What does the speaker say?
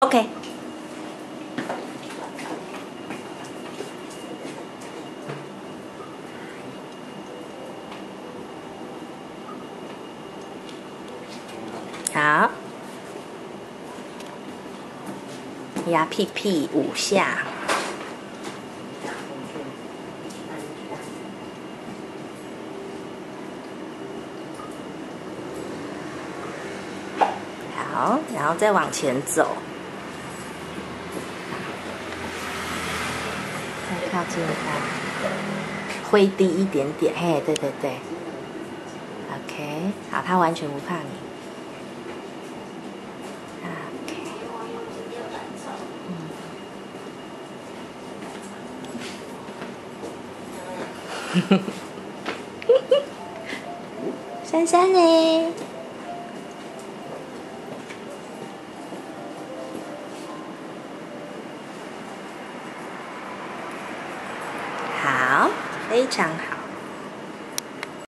OK。好，压屁屁5下。好，然后再往前走，再靠近它，挥低一点点。嘿，对对对。OK， 好，它完全不怕你。珊珊呢？好，非常好。